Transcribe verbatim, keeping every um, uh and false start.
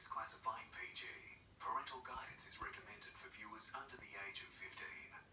is classified P G. Parental guidance is recommended for viewers under the age of fifteen.